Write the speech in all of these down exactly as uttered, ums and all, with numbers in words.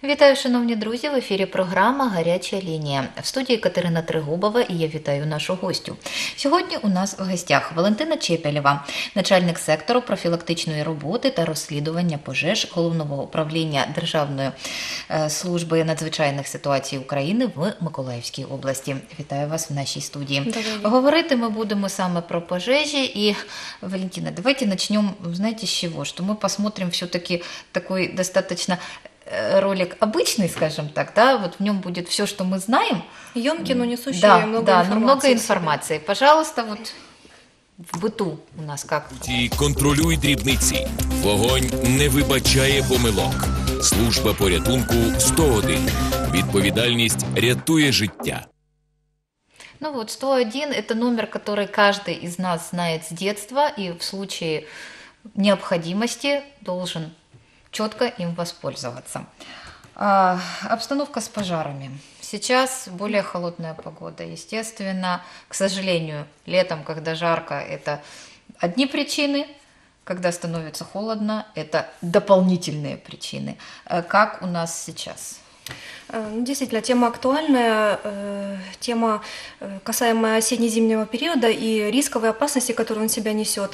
Вітаю, шановні друзі! В ефірі програма «Гаряча лінія». В студії Катерина Тригубова і я вітаю нашу гостю. Сьогодні у нас в гостях Валентина Чепелєва, начальник сектору профілактичної роботи та розслідування пожеж Головного управління Державної служби надзвичайних ситуацій України в Миколаївській області. Вітаю вас в нашій студії. Добрый. Говорити ми будемо саме про пожежі. И, Валентина, давайте начнем, знаете, с чего? Что мы посмотрим все-таки такой достаточно ролик обычный, скажем так, да, вот в нем будет все, что мы знаем. Емкий, но несущий да, много да, информации. но много информации. Пожалуйста, вот в быту у нас как? Контролюй дрібниці. Вогонь не вибачає помилок. Служба порятунку сто один. Відповідальність рятує життя. Ну вот, сто один – это номер, который каждый из нас знает с детства и в случае необходимости должен четко им воспользоваться. А, обстановка с пожарами. Сейчас более холодная погода. Естественно, к сожалению, летом, когда жарко, это одни причины, когда становится холодно, это дополнительные причины. Как у нас сейчас? Действительно, тема актуальная, тема, касаемая осенне-зимнего периода и рисковой опасности, которую он себя несет.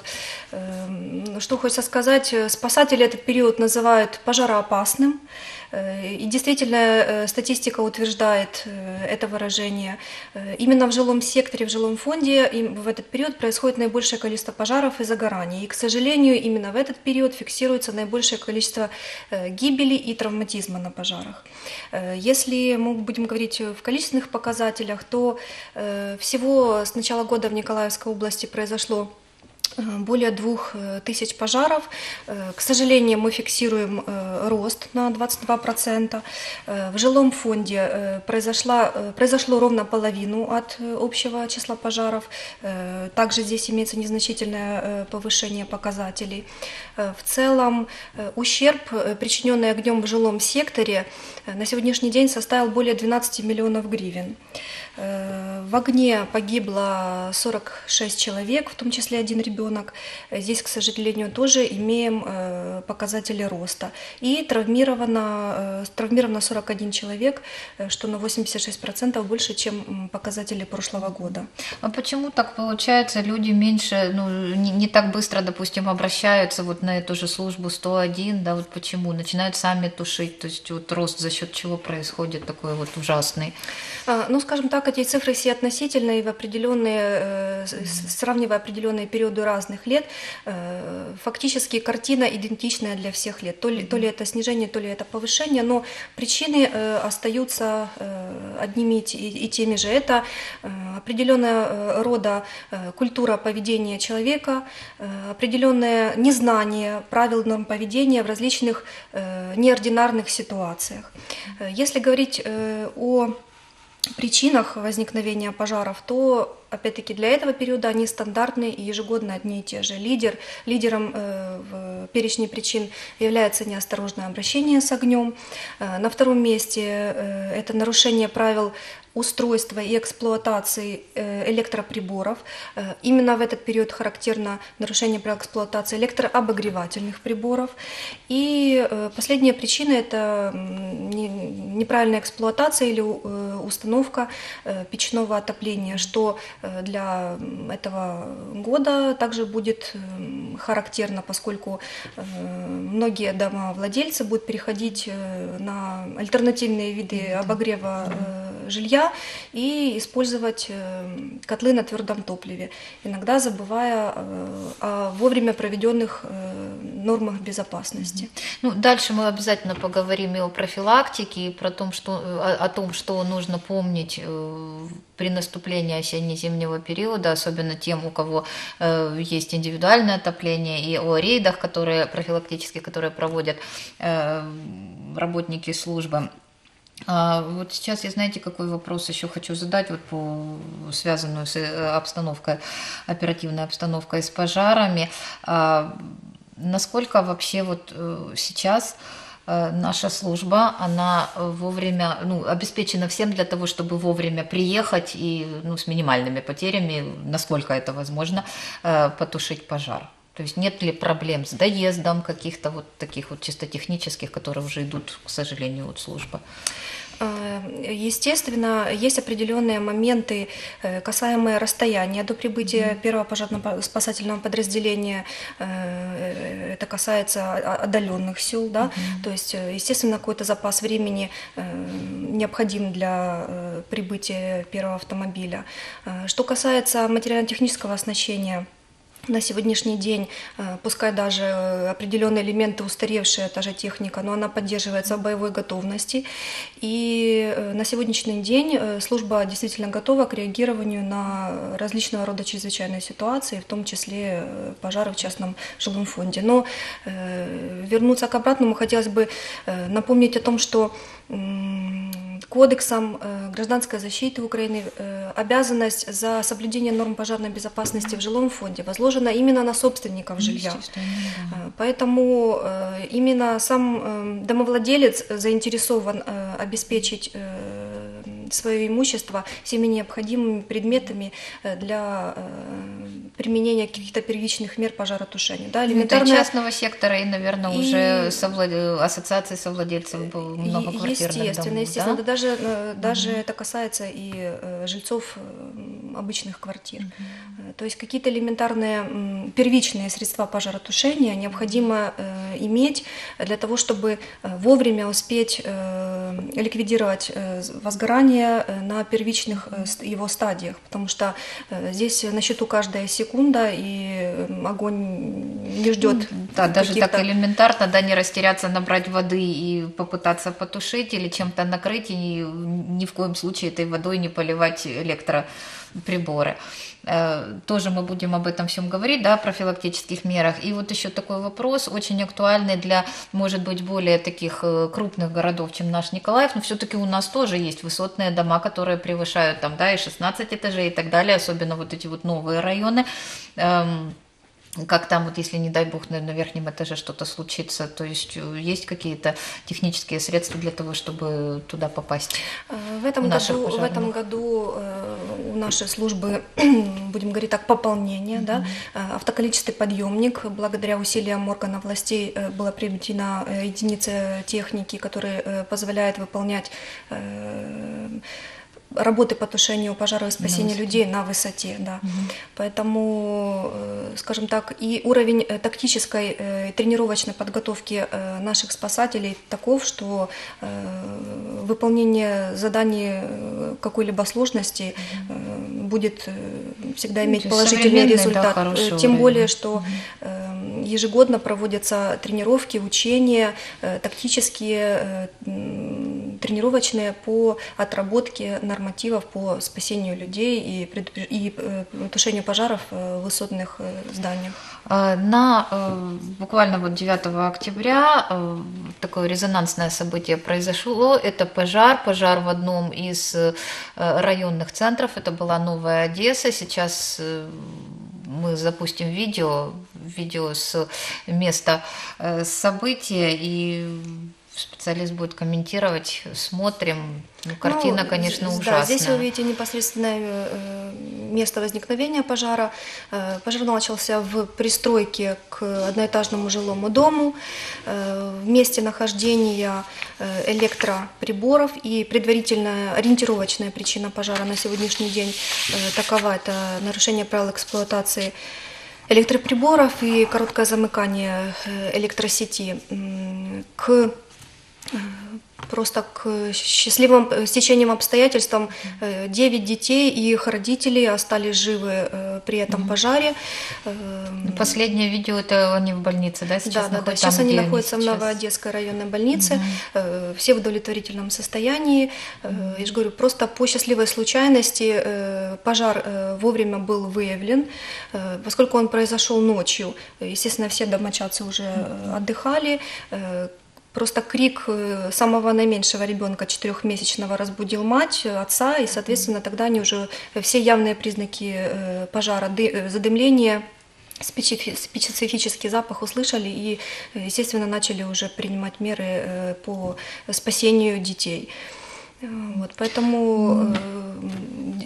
Что хочется сказать, спасатели этот период называют пожароопасным. И действительно, статистика утверждает это выражение. Именно в жилом секторе, в жилом фонде в этот период происходит наибольшее количество пожаров и загораний. И, к сожалению, именно в этот период фиксируется наибольшее количество гибели и травматизма на пожарах. Если мы будем говорить в количественных показателях, то всего с начала года в Николаевской области произошло более двух тысяч пожаров. К сожалению, мы фиксируем рост на двадцать два процента. В жилом фонде произошло, произошло ровно половину от общего числа пожаров. Также здесь имеется незначительное повышение показателей. В целом ущерб, причиненный огнем в жилом секторе, на сегодняшний день составил более двенадцати миллионов гривен. В огне погибло сорок шесть человек, в том числе один ребенок. Здесь, к сожалению, тоже имеем показатели роста. И травмировано, травмировано сорок один человек, что на восемьдесят шесть процентов больше, чем показатели прошлого года. А почему так получается? Люди меньше, ну, не, не так быстро, допустим, обращаются вот на эту же службу сто один, да, вот почему? Начинают сами тушить, то есть вот рост за счет чего происходит такой вот ужасный? Ну, скажем так, эти цифры все относительные, и в определенные, сравнивая определенные периоды разных лет, фактически картина идентичная для всех лет. То ли, то ли это снижение, то ли это повышение, но причины остаются одними и теми же. Это определенного рода культура поведения человека, определенное незнание правил норм поведения в различных неординарных ситуациях. Если говорить о причинах возникновения пожаров, то опять-таки для этого периода они стандартные и ежегодно одни и те же. Лидер, лидером э, в перечне причин является неосторожное обращение с огнем. Э, на втором месте э, это нарушение правил устройства и эксплуатации электроприборов. Именно в этот период характерно нарушение правил эксплуатации электрообогревательных приборов. И последняя причина – это неправильная эксплуатация или установка печного отопления, что для этого года также будет характерно, поскольку многие домовладельцы будут переходить на альтернативные виды обогрева жилья и использовать котлы на твердом топливе, иногда забывая о вовремя проведенных нормах безопасности. Ну, дальше мы обязательно поговорим и о профилактике, и про том, что, о, о том, что нужно помнить при наступлении осенне-зимнего периода, особенно тем, у кого э, есть индивидуальное отопление, и о рейдах, которые профилактические, которые проводят э, работники службы. А вот сейчас я, знаете, какой вопрос еще хочу задать, вот по связанную с обстановкой, оперативной обстановкой с пожарами. А насколько вообще вот сейчас наша служба, она вовремя, ну, обеспечена всем для того, чтобы вовремя приехать и, ну, с минимальными потерями, насколько это возможно, потушить пожар? То есть нет ли проблем с доездом каких-то вот таких вот чисто технических, которые уже идут, к сожалению, от службы? Естественно, есть определенные моменты, касаемые расстояния до прибытия первого пожарно-спасательного подразделения. Это касается отдаленных сел, да? Mm-hmm. То есть, естественно, какой-то запас времени необходим для прибытия первого автомобиля. Что касается материально-технического оснащения, на сегодняшний день, пускай даже определенные элементы устаревшие, та же техника, но она поддерживается в боевой готовности. И на сегодняшний день служба действительно готова к реагированию на различного рода чрезвычайные ситуации, в том числе пожары в частном жилом фонде. Но вернуться к обратному, хотелось бы напомнить о том, что Кодексом гражданской защиты Украины обязанность за соблюдение норм пожарной безопасности в жилом фонде возложена именно на собственников жилья. Поэтому именно сам домовладелец заинтересован обеспечить свое имущество всеми необходимыми предметами для применения каких-то первичных мер пожаротушения. Да, элементарно... частного сектора и, наверное, и... уже совлад... ассоциации совладельцев многоквартирных естественно, домов. Естественно, да? даже, даже mm-hmm. это касается и жильцов обычных квартир. Mm-hmm. То есть какие-то элементарные первичные средства пожаротушения необходимо иметь для того, чтобы вовремя успеть ликвидировать возгорание на первичных его стадиях, потому что здесь на счету каждая секунда, и огонь не ждет. Да, даже так элементарно, да, не растеряться, набрать воды и попытаться потушить или чем-то накрыть, и ни в коем случае этой водой не поливать электроприборы. Тоже мы будем об этом всем говорить, да, о профилактических мерах. И вот еще такой вопрос, очень актуальный для, может быть, более таких крупных городов, чем наш Николаев, но все-таки у нас тоже есть высотные дома, которые превышают там, да, и шестнадцать этажей и так далее, особенно вот эти вот новые районы. Как там, вот если, не дай бог, на, на верхнем этаже что-то случится, то есть есть какие-то технические средства для того, чтобы туда попасть? В этом, году, в этом году у нашей службы, будем говорить так, пополнение, mm-hmm. да, автоколичественный подъемник, благодаря усилиям органов властей была приобретена единица техники, которая позволяет выполнять работы по тушению пожаров и спасению людей на высоте, да. Угу. Поэтому, скажем так, и уровень тактической тренировочной подготовки наших спасателей таков, что выполнение заданий какой-либо сложности угу. будет всегда иметь положительный результат. Да, тем уровень. Более, что угу. ежегодно проводятся тренировки, учения, тактические, тренировочные по отработке нормативов по спасению людей и, предуп... и тушению пожаров в высотных зданиях. На буквально вот девятого октября такое резонансное событие произошло. Это пожар, пожар в одном из районных центров. Это была Новая Одесса. Сейчас мы запустим видео, видео с места события, и специалист будет комментировать, смотрим. Ну, картина, ну, конечно, ужасная. Да, здесь вы видите непосредственное место возникновения пожара. Пожар начался в пристройке к одноэтажному жилому дому. В месте нахождения электроприборов, и предварительная ориентировочная причина пожара на сегодняшний день такова: это нарушение правил эксплуатации электроприборов и короткое замыкание электросети. К Просто к счастливым стечениям обстоятельствам девять детей и их родителей остались живы при этом пожаре. Последнее видео, это они в больнице, да, сейчас? Да, да, да. Сейчас они находятся они сейчас? в Новоодесской районной больнице, угу. все в удовлетворительном состоянии. Угу. Я же говорю, просто по счастливой случайности пожар вовремя был выявлен, поскольку он произошел ночью. Естественно, все домочадцы уже угу. отдыхали. Просто крик самого наименьшего ребенка, четырехмесячного, разбудил мать, отца, и, соответственно, тогда они уже все явные признаки пожара, задымления, специфический запах услышали и, естественно, начали уже принимать меры по спасению детей. Вот, поэтому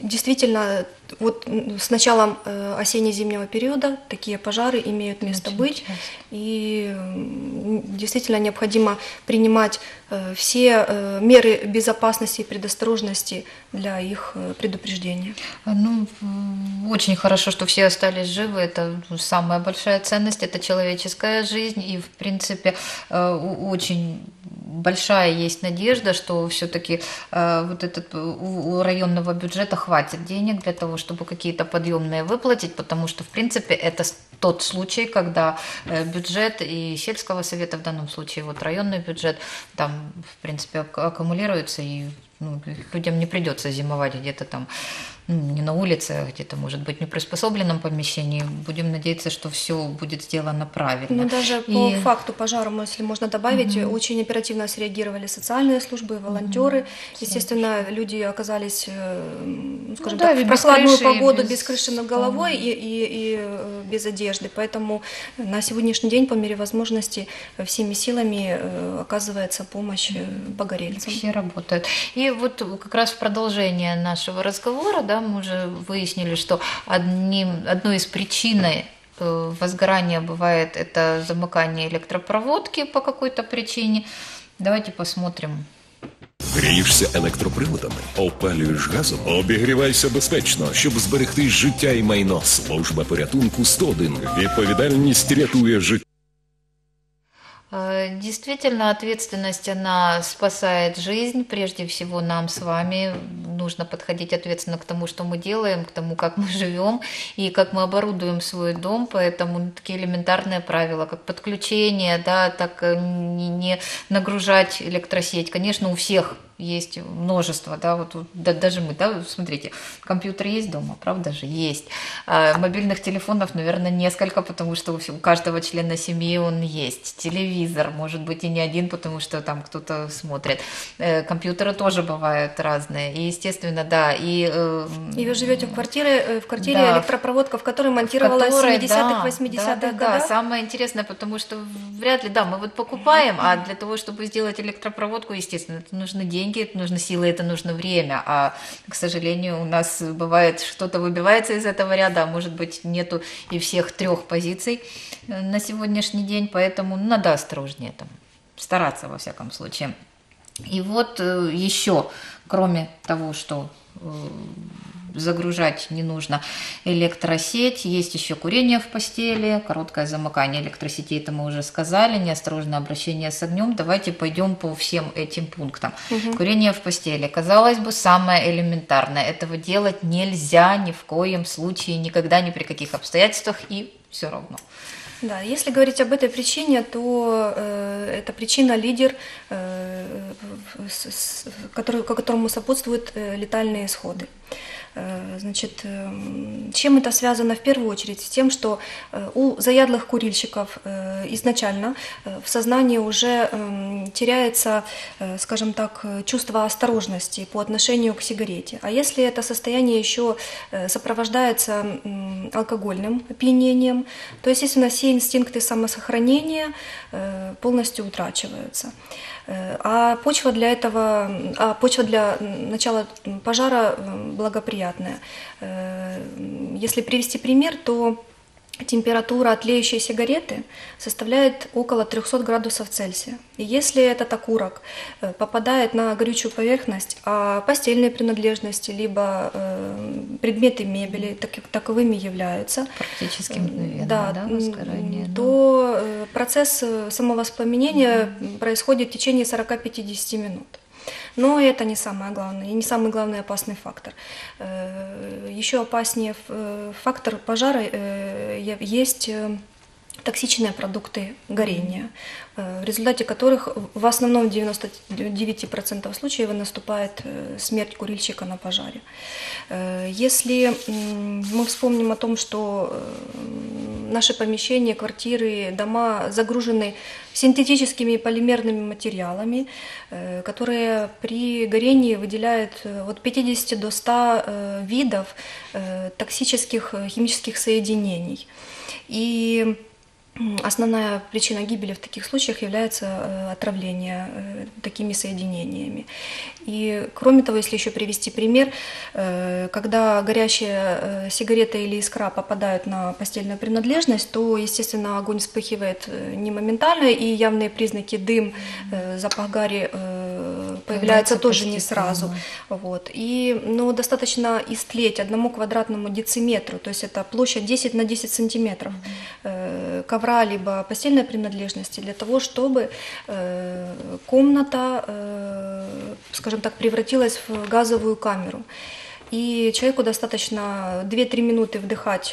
действительно, вот с началом осенне-зимнего периода такие пожары имеют место Очень быть, часто. и действительно необходимо принимать все меры безопасности и предосторожности для их предупреждения. Ну, очень хорошо, что все остались живы. Это самая большая ценность, это человеческая жизнь. И, в принципе, очень большая есть надежда, что все-таки вот этот у районного бюджета хватит денег для того, чтобы какие-то подъемные выплатить, потому что, в принципе, это тот случай, когда бюджет и сельского совета, в данном случае вот районный бюджет, там, в принципе, аккумулируется, и ну, людям не придется зимовать где-то там, ну, не на улице, а где-то, может быть, в неприспособленном помещении. Будем надеяться, что все будет сделано правильно. Ну, даже и... по факту пожара, если можно добавить, Угу. очень оперативно среагировали социальные службы, волонтеры. Угу. Естественно, люди оказались, ну, скажем Ну, да, так, в без прохладную крыши, погоду, без... без крыши над головой и, и, и без одежды. Поэтому на сегодняшний день, по мере возможности, всеми силами оказывается помощь погорельцам. Все работают. И вот как раз в продолжение нашего разговора, да, мы уже выяснили, что одним, одной из причин возгорания бывает это замыкание электропроводки по какой-то причине. Давайте посмотрим. Грієшся електроприладами, опалюєш газом, обігрівайся безпечно, щоб зберегти життя і майно. Служба порятунку сто один. Відповідальність рятує життя. Действительно, ответственность, она спасает жизнь. Прежде всего, нам с вами нужно подходить ответственно к тому, что мы делаем, к тому, как мы живем и как мы оборудуем свой дом. Поэтому такие элементарные правила, как подключение, да, так не, не нагружать электросеть. Конечно, у всех есть множество, да, вот да, даже мы, да, смотрите, компьютер есть дома, правда же, есть. А мобильных телефонов, наверное, несколько, потому что у, у каждого члена семьи он есть. Телевизор, может быть, и не один, потому что там кто-то смотрит. Э, компьютеры тоже бывают разные, и, естественно, да, и... Э, и вы живете в квартире, в квартире да, электропроводка, в которой монтировалась в семидесятых, восьмидесятых да, да, годах? Да, самое интересное, потому что вряд ли, да, мы вот покупаем, а для того, чтобы сделать электропроводку, естественно, это нужны деньги, это нужно силы, это нужно время, а, к сожалению, у нас бывает, что-то выбивается из этого ряда, а может быть, нету и всех трех позиций на сегодняшний день, поэтому надо осторожнее там, стараться во всяком случае. И вот еще, кроме того, что загружать не нужно электросеть, есть еще курение в постели, короткое замыкание электросетей, это мы уже сказали, неосторожное обращение с огнем. Давайте пойдем по всем этим пунктам. Угу. Курение в постели, казалось бы, самое элементарное. Этого делать нельзя ни в коем случае, никогда, ни при каких обстоятельствах, и все равно. Да, если говорить об этой причине, то э, эта причина лидер, э, с, с, который, которому сопутствуют э, летальные исходы. Значит, чем это связано в первую очередь? С тем, что у заядлых курильщиков изначально в сознании уже теряется, скажем так, чувство осторожности по отношению к сигарете. А если это состояние еще сопровождается алкогольным опьянением, то, естественно, все инстинкты самосохранения полностью утрачиваются. А почва для этого, а почва для начала пожара благоприятная. Если привести пример, то температура тлеющей сигареты составляет около трехсот градусов Цельсия. И если этот окурок попадает на горючую поверхность, а постельные принадлежности, либо предметы мебели так, таковыми являются, практически мгновенно, да, да, возгорание, то да. Процесс самовоспламенения mm-hmm. происходит в течение сорок-пятьдесят минут. Но это не самое главное, и не самый главный опасный фактор. Еще опаснее фактор пожара есть токсичные продукты горения, в результате которых в основном в девяноста девяти процентах случаев наступает смерть курильщика на пожаре. Если мы вспомним о том, что наши помещения, квартиры, дома загружены синтетическими полимерными материалами, которые при горении выделяют от пятидесяти до ста видов токсических химических соединений. И основная причина гибели в таких случаях является отравление такими соединениями. И кроме того, если еще привести пример, когда горящая сигарета или искра попадают на постельную принадлежность, то, естественно, огонь вспыхивает не моментально, и явные признаки дым, запах гари появляются тоже не сразу. Вот. И, но достаточно истлеть одному квадратному дециметру, то есть это площадь десять на десять сантиметров ковра либо постельной принадлежности для того, чтобы комната, скажем так, превратилась в газовую камеру. И человеку достаточно две-три минуты вдыхать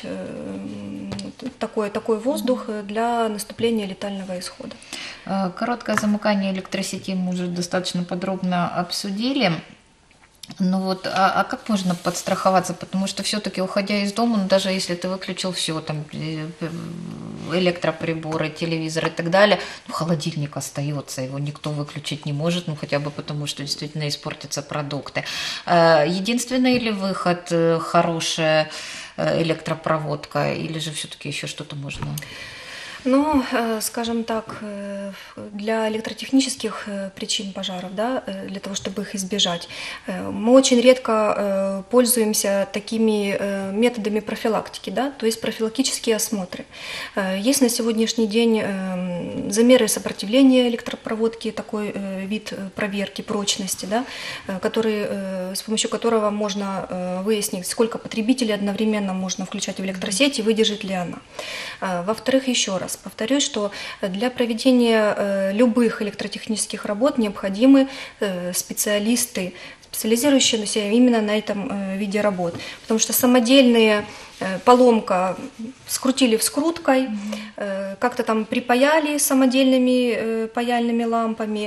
такой, такой воздух для наступления летального исхода. Короткое замыкание электросети мы уже достаточно подробно обсудили. Ну вот, а, а как можно подстраховаться? Потому что все-таки, уходя из дома, ну, даже если ты выключил все, там, электроприборы, телевизор и так далее, ну, холодильник остается, его никто выключить не может, ну, хотя бы потому, что действительно испортятся продукты. Единственный ли выход хорошая электропроводка, или же все-таки еще что-то можно? Ну, скажем так, для электротехнических причин пожаров, да, для того, чтобы их избежать, мы очень редко пользуемся такими методами профилактики, да, то есть профилактические осмотры. Есть на сегодняшний день замеры сопротивления электропроводки, такой вид проверки прочности, да, который, с помощью которого можно выяснить, сколько потребителей одновременно можно включать в электросеть и выдержит ли она. Во-вторых, еще раз, повторюсь, что для проведения любых электротехнических работ необходимы специалисты, специализирующиеся именно на этом виде работ. Потому что самодельные поломка скрутили вскруткой, mm-hmm. как-то там припаяли самодельными паяльными лампами,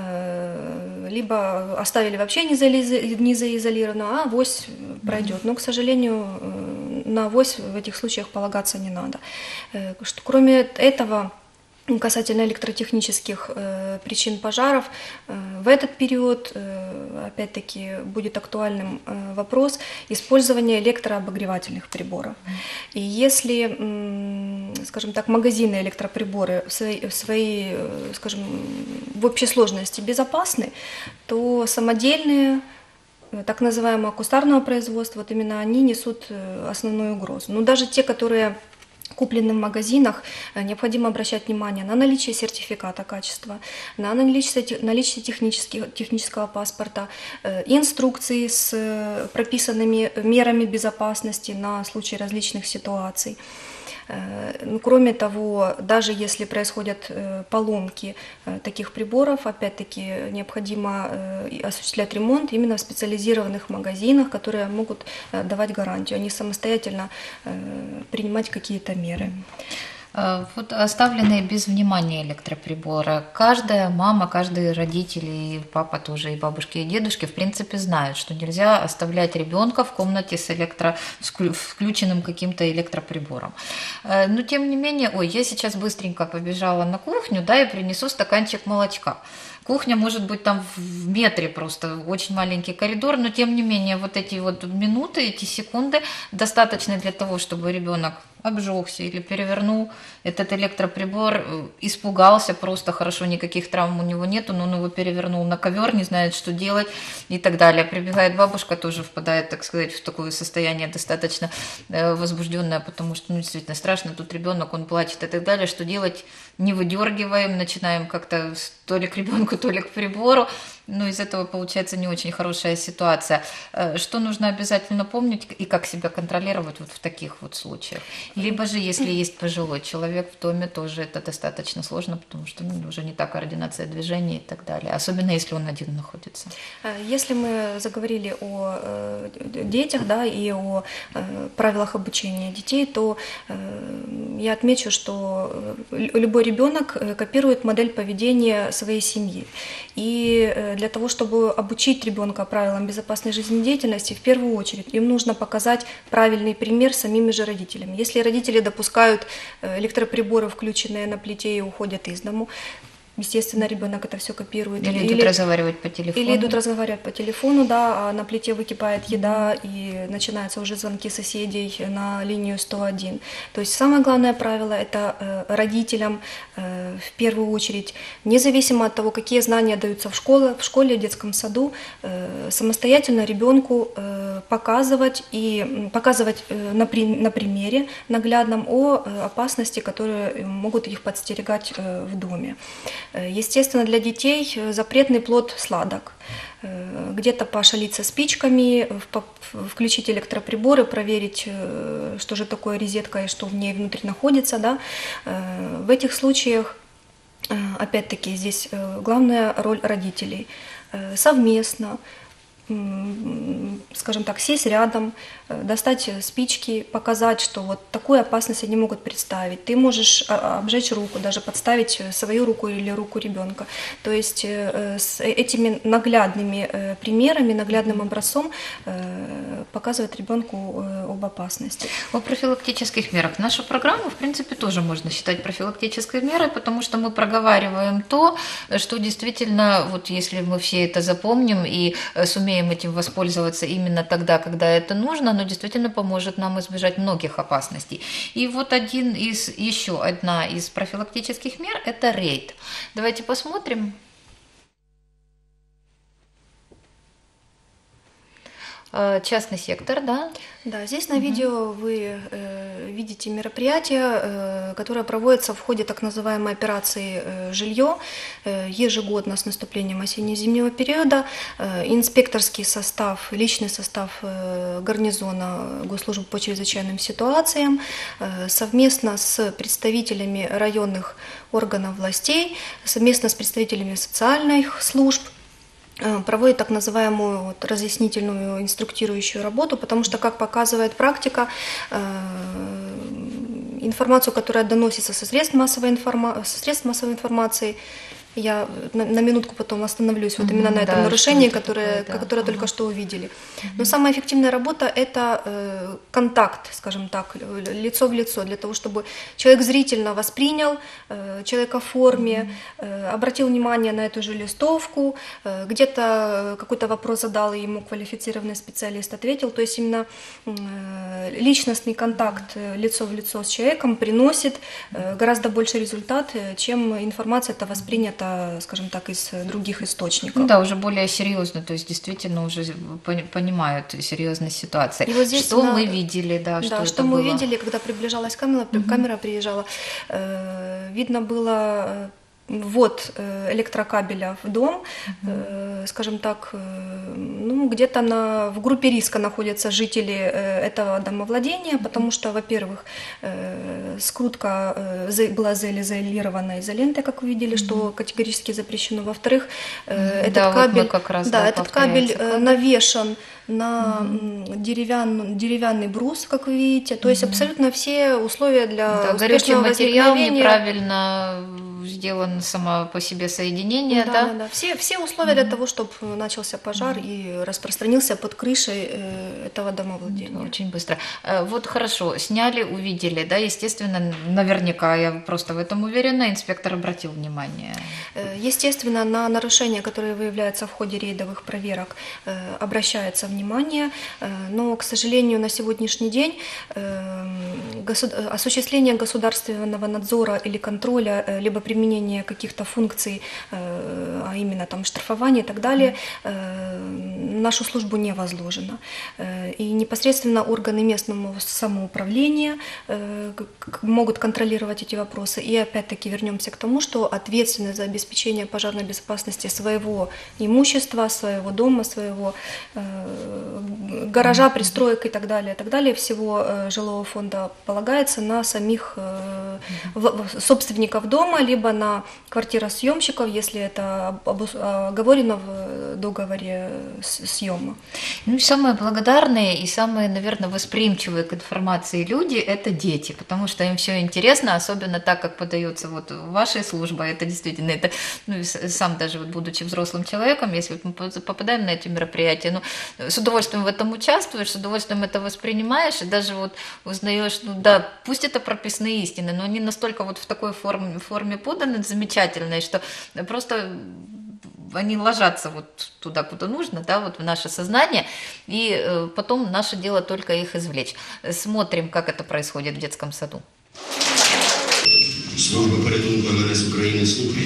либо оставили вообще не заизолированную, а авось mm-hmm. пройдет. Но, к сожалению, на авось в этих случаях полагаться не надо. Кроме этого, касательно электротехнических э, причин пожаров, э, в этот период, э, опять-таки, будет актуальным э, вопрос использования электрообогревательных приборов. И если, э, скажем так, магазины электроприборы в своей, в своей, скажем, в общей сложности безопасны, то самодельные, так называемого кустарного производства, вот именно они несут основную угрозу. Но даже те, которые купленным в магазинах, необходимо обращать внимание на наличие сертификата качества, на наличие, наличие технического паспорта, инструкции с прописанными мерами безопасности на случай различных ситуаций. Кроме того, даже если происходят поломки таких приборов, опять-таки необходимо осуществлять ремонт именно в специализированных магазинах, которые могут давать гарантию, а не самостоятельно принимать какие-то меры. Вот оставленные без внимания электроприборы. Каждая мама, каждый родитель, и папа тоже, и бабушки, и дедушки, в принципе, знают, что нельзя оставлять ребенка в комнате с электро... включенным каким-то электроприбором. Но, тем не менее, ой, я сейчас быстренько побежала на кухню, да, и принесу стаканчик молочка. Кухня может быть там в метре просто, очень маленький коридор, но тем не менее вот эти вот минуты, эти секунды достаточно для того, чтобы ребенок обжегся или перевернул этот электроприбор, испугался просто, хорошо, никаких травм у него нету, но он его перевернул на ковер, не знает, что делать и так далее. Прибегает бабушка, тоже впадает, так сказать, в такое состояние достаточно возбужденное, потому что, ну, действительно страшно, тут ребенок, он плачет и так далее, что делать, не выдергиваем, начинаем как-то то ли к ребенку, то ли к прибору, но из этого получается не очень хорошая ситуация. Что нужно обязательно помнить и как себя контролировать вот в таких вот случаях? Либо же, если есть пожилой человек в доме, тоже это достаточно сложно, потому что, ну, уже не та координация движений и так далее, особенно если он один находится. Если мы заговорили о детях, да, и о правилах обучения детей, то я отмечу, что любой ребенок копирует модель поведения своей семьи. И для того, чтобы обучить ребенка правилам безопасной жизнедеятельности, в первую очередь им нужно показать правильный пример самими же родителями. Если родители допускают электроприборы, включенные на плите, и уходят из дому, естественно, ребенок это все копирует. Или, или идут разговаривать по телефону. Или идут разговаривать по телефону, да, а на плите выкипает еда, и начинаются уже звонки соседей на линию сто один. То есть самое главное правило – это родителям в первую очередь, независимо от того, какие знания даются в школе, в школе, в детском саду, самостоятельно ребенку показывать и показывать на, при, на примере наглядном о опасности, которые могут их подстерегать в доме. Естественно, для детей запретный плод сладок. Где-то пошалиться спичками, включить электроприборы, проверить, что же такое розетка и что в ней внутри находится. Да? В этих случаях, опять-таки, здесь главная роль родителей. Совместно, скажем так, сесть рядом, достать спички, показать, что вот такую опасность они могут представить. Ты можешь обжечь руку, даже подставить свою руку или руку ребенка. То есть с этими наглядными примерами, наглядным образцом показывать ребенку об опасности. О профилактических мерах. Нашу программу, в принципе, тоже можно считать профилактической мерой, потому что мы проговариваем то, что действительно, вот если мы все это запомним и сумеем этим воспользоваться именно тогда, когда это нужно, оно действительно поможет нам избежать многих опасностей. И вот один из, еще одна из профилактических мер – это рейд. Давайте посмотрим. Частный сектор, да? Да, здесь на угу. видео вы э, видите мероприятие, э, которое проводится в ходе так называемой операции э, «Жилье». Э, ежегодно с наступлением осенне-зимнего периода э, инспекторский состав, личный состав э, гарнизона Госслужбы по чрезвычайным ситуациям э, совместно с представителями районных органов властей, совместно с представителями социальных служб проводит так называемую вот разъяснительную инструктирующую работу, потому что, как показывает практика, информацию, которая доносится со средств массовой, информа... со средств массовой информации, я на, на минутку потом остановлюсь вот именно mm-hmm, на этом да, нарушении, которое, такое, да. которое ага. только что увидели. Mm-hmm. Но самая эффективная работа – это э, контакт, скажем так, лицо в лицо, для того, чтобы человек зрительно воспринял э, человека в форме, mm-hmm. э, обратил внимание на эту же листовку, э, где-то какой-то вопрос задал, и ему квалифицированный специалист ответил. То есть именно э, личностный контакт э, лицо в лицо с человеком приносит э, гораздо больше результат, чем информация это воспринята, скажем так, из других источников. Ну да, уже более серьезно, то есть действительно уже понимают серьезность ситуации. И вот здесь что на... мы видели, да, да что, что это мы было? видели, когда приближалась камера, угу. камера приезжала, э, видно было ввод электрокабеля в дом, mm-hmm. скажем так, ну, где-то на, в группе риска находятся жители этого домовладения, потому что, во-первых, скрутка была заизолирована изолентой, как вы видели, mm-hmm. что категорически запрещено. Во-вторых, mm-hmm. этот да, кабель, вот как раз, да, да, этот кабель навешан на mm-hmm. деревянный, деревянный брус, как вы видите, то есть mm-hmm. абсолютно все условия для да, горючий материал неправильно сделано само по себе соединение, да? Да, да, да. Все, все условия mm-hmm. для того, чтобы начался пожар mm-hmm. и распространился под крышей этого домовладения. Очень быстро. Вот хорошо, сняли, увидели, да, естественно, наверняка, я просто в этом уверена, инспектор обратил внимание. Естественно, на нарушения, которые выявляются в ходе рейдовых проверок, обращается внимание, но, к сожалению, на сегодняшний день осуществление государственного надзора или контроля, либо применение каких-то функций, а именно там штрафование и так далее, нашу службу не возложено. И непосредственно органы местного самоуправления могут контролировать эти вопросы. И опять-таки вернемся к тому, что ответственность за обеспечение пожарной безопасности своего имущества, своего дома, своего гаража, пристроек и так далее, и так далее, всего жилого фонда полагается на самих собственников дома, либо на квартиросъемщиков, если это оговорено в договоре с съема. Ну и самые благодарные и самые, наверное, восприимчивые к информации люди – это дети, потому что им все интересно, особенно так, как подается вот вашей служба. Это действительно, это, ну, и сам даже вот, будучи взрослым человеком, если мы попадаем на эти мероприятия, ну, с удовольствием в этом участвуешь, с удовольствием это воспринимаешь, и даже вот узнаешь, ну да, пусть это прописные истины, но они настолько вот в такой форме, форме поданы, замечательные, что просто они ложатся вот туда, куда нужно, да, вот в наше сознание, и э, потом наше дело только их извлечь. Смотрим, как это происходит в детском саду. Служба порятунку ем ен ес України слухає.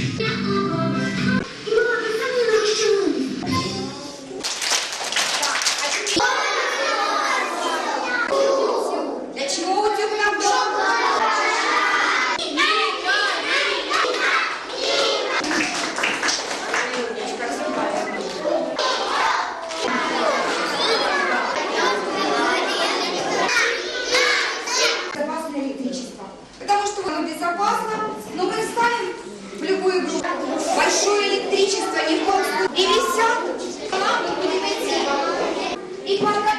Потому что оно безопасно, но мы ставим в любую группу большое электричество, не в коем случае. И висят, лампу будем идти. И хватать.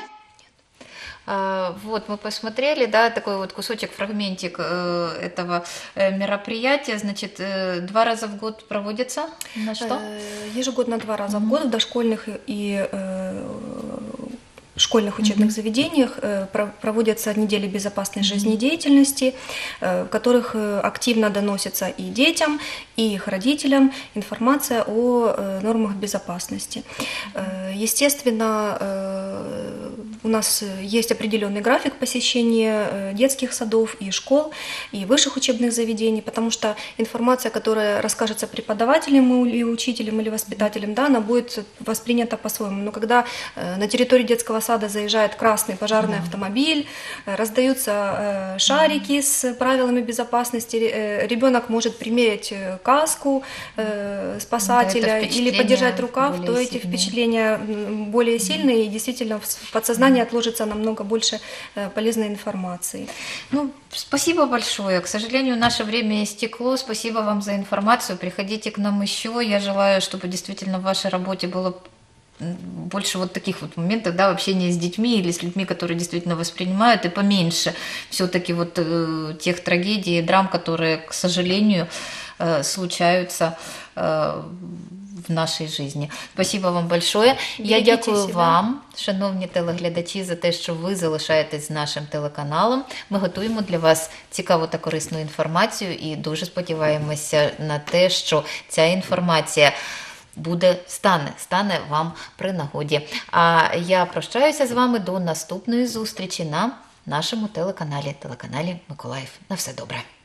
Вот, мы посмотрели, да, такой вот кусочек, фрагментик э, этого э, мероприятия. Значит, э, два раза в год проводится на что? Ежегодно два раза в год в дошкольных и э, школьных учебных mm-hmm. заведениях э, проводятся недели безопасной mm-hmm. жизнедеятельности, э, в которых активно доносится и детям, и их родителям информация о э, нормах безопасности. Э, естественно, э, у нас есть определенный график посещения детских садов и школ, и высших учебных заведений, потому что информация, которая расскажется преподавателям или учителям, или воспитателям, да, она будет воспринята по-своему. Но когда на территорию детского сада заезжает красный пожарный автомобиль, раздаются шарики с правилами безопасности, ребенок может примерить каску спасателя, да, или подержать рукав, то эти сильные. Впечатления более сильные, и действительно в подсознании отложится намного больше полезной информации. Ну, спасибо большое. К сожалению, наше время истекло. Спасибо вам за информацию. Приходите к нам еще. Я желаю, чтобы действительно в вашей работе было больше вот таких вот моментов, да, общения с детьми или с людьми, которые действительно воспринимают, и поменьше все-таки вот э, тех трагедий и драм, которые, к сожалению, э, случаются э, в нашій житті. Спасибо вам большое. Я дякую себе. Вам, шановні телеглядачі, за те, що ви залишаєтесь з нашим телеканалом. Ми готуємо для вас цікаву та корисну інформацію і дуже сподіваємося на те, що ця інформація буде, стане, стане вам при нагоді. А я прощаюся з вами до наступної зустрічі на нашому телеканалі, телеканалі Миколаїв. На все добре.